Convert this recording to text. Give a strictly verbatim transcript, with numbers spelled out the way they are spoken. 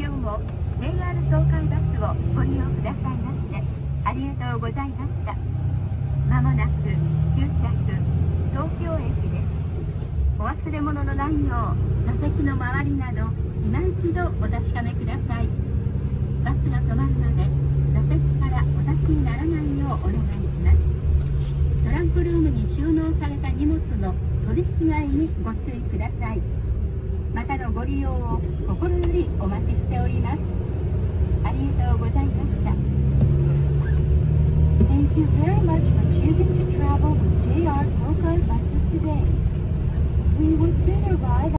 日も ジェイアール 東海バスをご利用くださいましてありがとうございました。まもなく終着東京駅です。お忘れ物のないよう座席の周りなど今一度お確かめください。バスが止まるまで座席からお立ちにならないようお願いします。トランクルームに収納された荷物の取り違いにご注意ください。またのご利用を心よりお待ちしております。ありがとうございました。Thank you very much for choosing to travel with ジェイアール Tokai buses today. We will soon arrive